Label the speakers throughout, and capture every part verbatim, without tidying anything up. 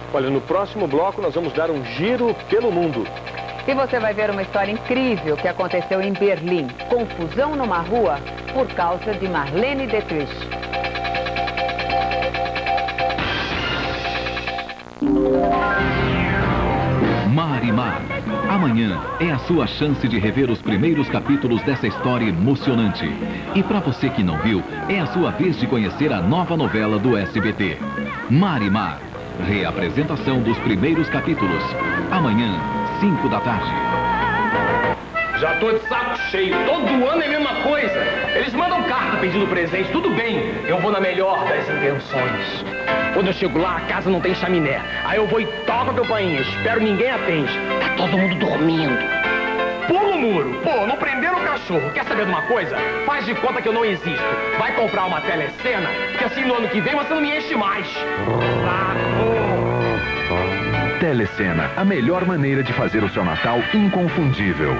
Speaker 1: Olha, no próximo bloco nós vamos dar um giro pelo mundo.
Speaker 2: E você vai ver uma história incrível que aconteceu em Berlim. Confusão numa rua por causa de Marlene Dietrich.
Speaker 3: Marimar. Amanhã é a sua chance de rever os primeiros capítulos dessa história emocionante. E para você que não viu, é a sua vez de conhecer a nova novela do S B T. Marimar. Reapresentação dos primeiros capítulos. Amanhã, cinco da tarde.
Speaker 4: Já tô de saco cheio. Todo ano é a mesma coisa. Eles mandam carta pedindo presente. Tudo bem, eu vou na melhor das intenções. Quando eu chego lá, a casa não tem chaminé. Aí eu vou e toco a campainha. Espero ninguém atende. Tá todo mundo dormindo. Pula o muro. Pô, não prenderam o cachorro. Quer saber de uma coisa? Faz de conta que eu não existo. Vai comprar uma telecena, que assim no ano que vem você não me enche mais. Saco!
Speaker 5: Telecena, a melhor maneira de fazer o seu Natal inconfundível.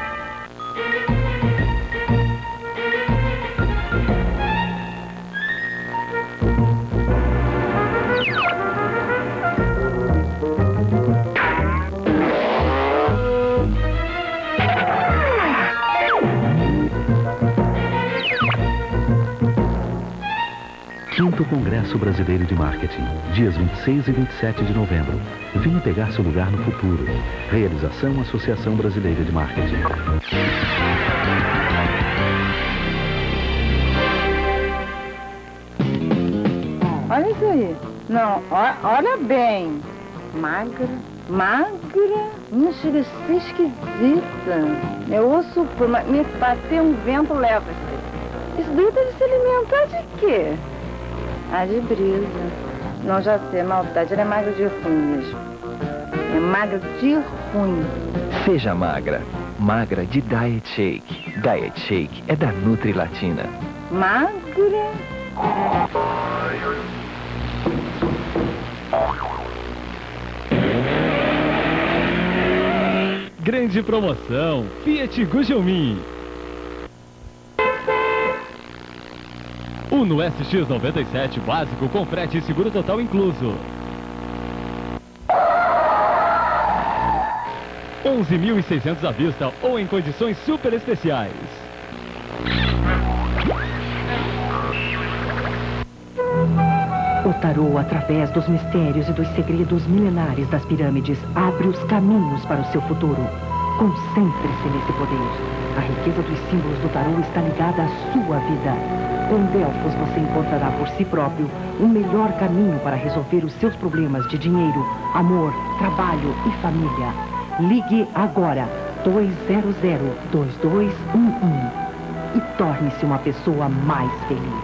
Speaker 6: Quinto Congresso Brasileiro de Marketing, dias vinte e seis e vinte e sete de novembro. Venha pegar seu lugar no futuro. Realização Associação Brasileira de Marketing.
Speaker 7: Olha isso aí. Não, ó, olha bem. Magra, magra. Não chega a ser esquisita. Eu ouço, mas me bater um vento leva isso. Isso daí deve se alimentar de quê? Ah, de brisa. Não, já sei, maldade, ela é magra de ruim mesmo. É magra de ruim.
Speaker 8: Seja magra. Magra de Diet Shake. Diet Shake é da Nutri Latina.
Speaker 7: Magra?
Speaker 9: Grande promoção, Fiat Gugelmin. Uno S X noventa e sete básico com frete e seguro total incluso. onze mil e seiscentos à vista ou em condições super especiais.
Speaker 10: O tarô, através dos mistérios e dos segredos milenares das pirâmides, abre os caminhos para o seu futuro. Concentre-se nesse poder. A riqueza dos símbolos do tarô está ligada à sua vida. Com Delfos você encontrará por si próprio o melhor caminho para resolver os seus problemas de dinheiro, amor, trabalho e família. Ligue agora, dois zero zero, dois dois um um e torne-se uma pessoa mais feliz.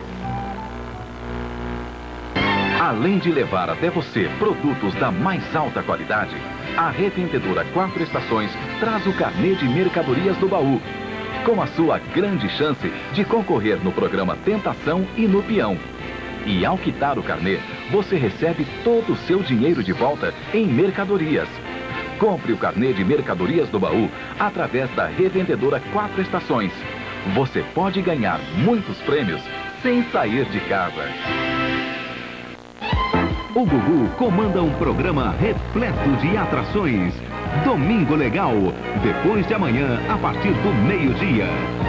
Speaker 3: Além de levar até você produtos da mais alta qualidade, a Revendedora Quatro Estações traz o carnê de mercadorias do baú, com a sua grande chance de concorrer no programa Tentação e no Peão. E ao quitar o carnê, você recebe todo o seu dinheiro de volta em mercadorias. Compre o carnê de mercadorias do baú através da Revendedora Quatro Estações. Você pode ganhar muitos prêmios sem sair de casa.
Speaker 6: O Gugu comanda um programa repleto de atrações. Domingo Legal, depois de amanhã, a partir do meio-dia.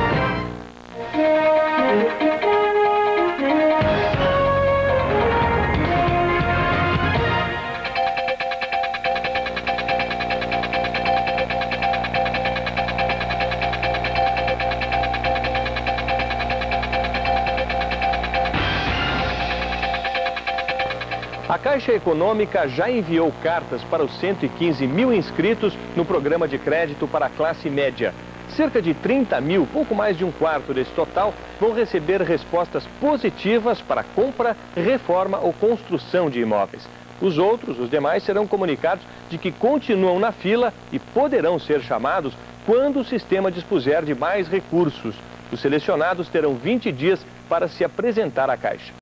Speaker 1: A Caixa Econômica já enviou cartas para os cento e quinze mil inscritos no programa de crédito para a classe média. Cerca de trinta mil, pouco mais de um quarto desse total, vão receber respostas positivas para compra, reforma ou construção de imóveis. Os outros, os demais, serão comunicados de que continuam na fila e poderão ser chamados quando o sistema dispuser de mais recursos. Os selecionados terão vinte dias para se apresentar à Caixa.